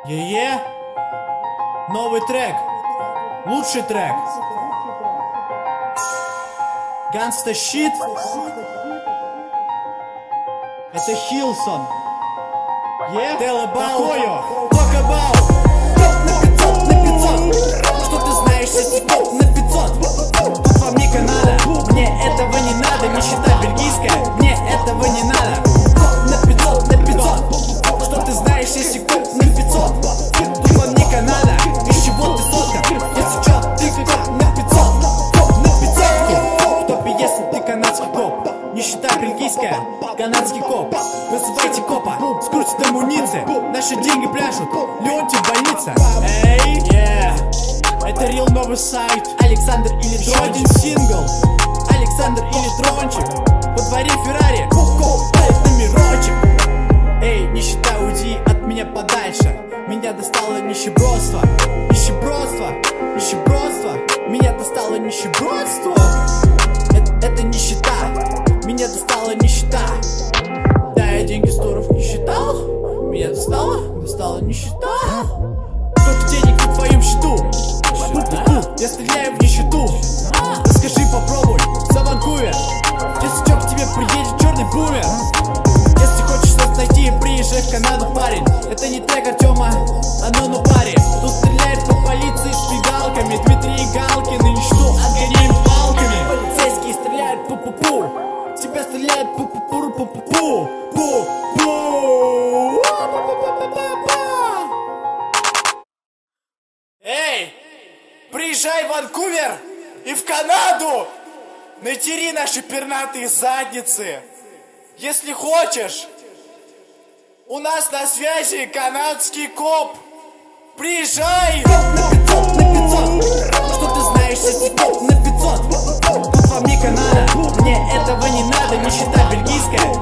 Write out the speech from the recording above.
Е-е! Новый трек. Лучший трек. Gangsta Shit. Это Xlson. Tell about. Talk about. Топ на 500, на 500. Что ты знаешь, если топ на 500? Тут вам не Канада. Мне этого не надо. Нищета бельгийская. Мне этого не надо. Топ на 500, на 500. Что ты знаешь, если топ на 500? Тут вам не Канада. Из чего ты соткан? Если чё, ты топ на 500. Топ на 500. В топе, если ты канадский коп. Нищета бельгийская, канадский коп. Вызывайте копа, скрутит амуниции. Наши деньги пляшут, Леонти в больнице. Эй, это рил новый сайт. Александр или Дрончик. Один сингл, Александр или Дрончик. Во дворе Феррари, палит на мирочек. Эй, нищета, уйди от меня подальше. Меня достало нищебродство. Нищебродство, нищебродство. Меня достало нищебродство. Это нищета. Меня достала нищета. Да, я деньги сторов не считал. Меня достала нищета. Сколько денег на твоем счету? Я стреляю в нищету. Расскажи, попробуй, за Ванкувер. Если чё, к тебе приедет черный бумер. Если хочешь нас найти, приезжай в Канаду, парень. Это не трек Артема, ну парень. Тут стреляет по полиции с фигалками. Дмитрий Галкин и ничто отгоняем палками. Полицейские стреляют пу-пу-пу. Тебя стреляют пу-пу-пу-пу-пу-пу. Пу-пу. Эй, приезжай в Ванкувер и в Канаду. Натери наши пернатые задницы. Если хочешь. У нас на связи канадский коп. Приезжай. Топ на 500, на 500. Что ты знаешь, если топ на 500? Тут вам не Канада. Мне этого не надо. Нищета бельгийская.